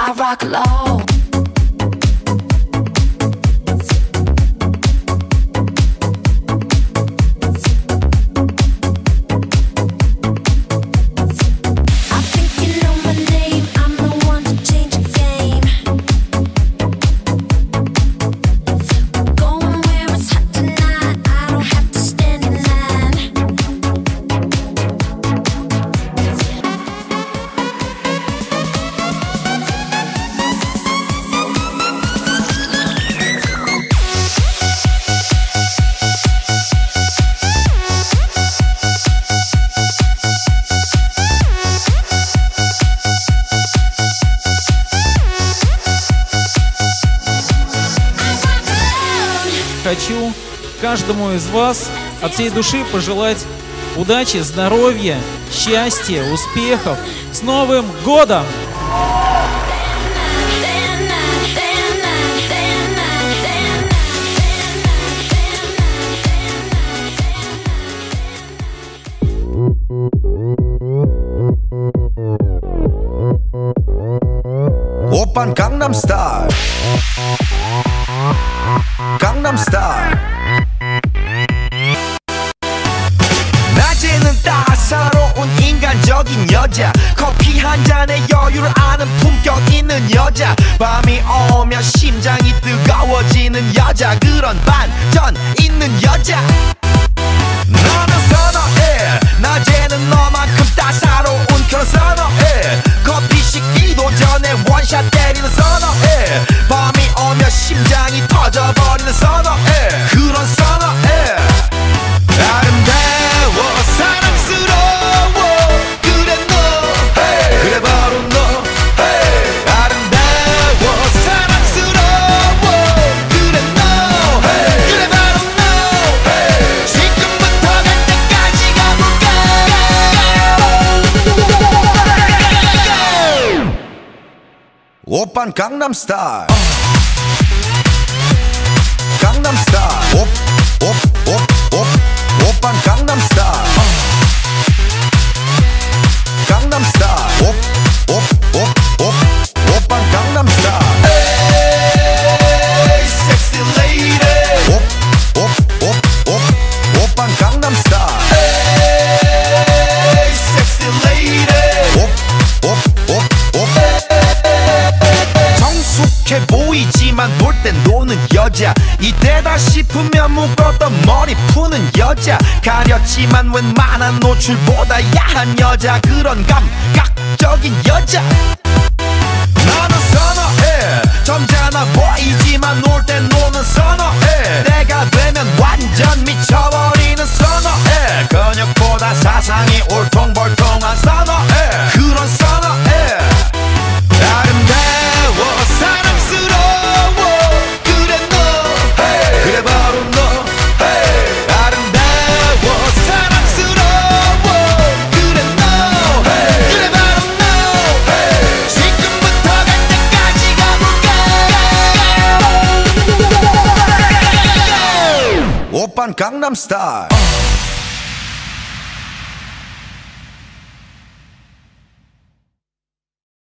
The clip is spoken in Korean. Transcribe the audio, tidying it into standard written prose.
I rock low. Хочу каждому из вас от всей души пожелать удачи, здоровья, счастья, успехов. С Новым годом! 오빤 강남스타일 강남스타일 낮에는 따사로운 인간적인 여자 커피 한 잔에 여유를 아는 품격 있는 여자 밤이 오면 심장이 뜨거워지는 여자 그런 반전 있는 여자 너는 선어해 낮에는 너만큼 따사로운 그런 선어해 커피 식기도 전에 원샷 때리는 선어해 밤이 오면 심장이 터져버리는 선어해 그런 선어해 아름다워 사랑스러워 그래 너 hey. 그래 바로 너 hey. 아름다워 사랑스러워 그래 너 hey. 그래 바로 너 hey. 지금부터 갈 때까지 가볼까 오빤 강남스타일 강남스타일 오빤 강남스타일 강남스타일 오빤 강남스타일 에이 섹시 레이디 오빤 강남스타일 에이 섹시 레이디 정숙해 보이지만 놀 땐 노는 여자 이때다 싶으면 묶었던 머리 푸는 여자 가렸지만 웬만한 노출보다 야한 여자 그런 감각적인 여자 나는 선어해 점잖아 보이지만 놀 땐 노는 선어해 내가 되면 완전 미쳐버리는 선어해 근육보다 사상이 울퉁불퉁한 선어해 그런 선어해 아름다워 사랑스러워 그래 너 hey. 그래 바로 너 hey. 아름다워 사랑스러워 그래 너 hey. 그래 바로 너 hey. 지금부터 갈 때까지 가볼까 오빤 강남스타일